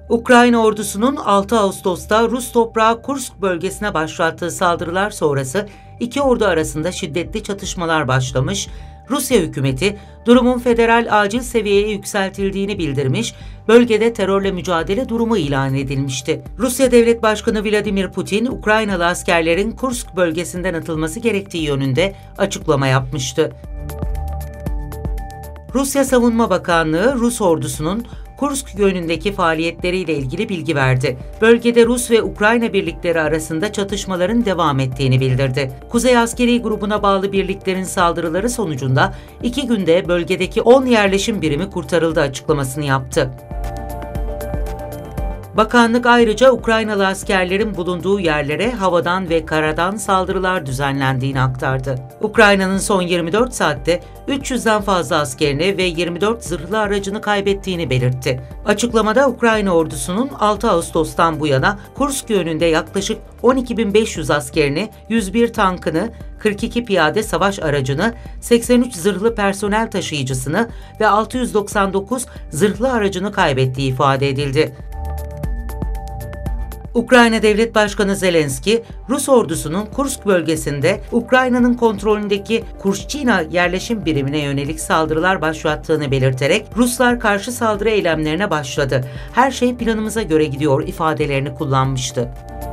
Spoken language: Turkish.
Ukrayna ordusunun 6 Ağustos'ta Rus toprağı Kursk bölgesine başlattığı saldırılar sonrası iki ordu arasında şiddetli çatışmalar başlamış, Rusya hükümeti durumun federal acil seviyeye yükseltildiğini bildirmiş, bölgede terörle mücadele durumu ilan edilmişti. Rusya Devlet Başkanı Vladimir Putin, Ukraynalı askerlerin Kursk bölgesinden atılması gerektiği yönünde açıklama yapmıştı. Rusya Savunma Bakanlığı, Rus ordusunun Kursk yönündeki faaliyetleriyle ilgili bilgi verdi. Bölgede Rus ve Ukrayna birlikleri arasında çatışmaların devam ettiğini bildirdi. Kuzey Askeri Grubu'na bağlı birliklerin saldırıları sonucunda 2 günde bölgedeki 10 yerleşim birimi kurtarıldı açıklamasını yaptı. Bakanlık ayrıca Ukraynalı askerlerin bulunduğu yerlere havadan ve karadan saldırılar düzenlendiğini aktardı. Ukrayna'nın son 24 saatte 300'den fazla askerini ve 24 zırhlı aracını kaybettiğini belirtti. Açıklamada Ukrayna ordusunun 6 Ağustos'tan bu yana Kursk yönünde yaklaşık 12.500 askerini, 101 tankını, 42 piyade savaş aracını, 83 zırhlı personel taşıyıcısını ve 699 zırhlı aracını kaybettiği ifade edildi. Ukrayna Devlet Başkanı Zelenski, Rus ordusunun Kursk bölgesinde Ukrayna'nın kontrolündeki Kurshchina yerleşim birimine yönelik saldırılar başlattığını belirterek Ruslar karşı saldırı eylemlerine başladı. Her şey planımıza göre gidiyor ifadelerini kullanmıştı.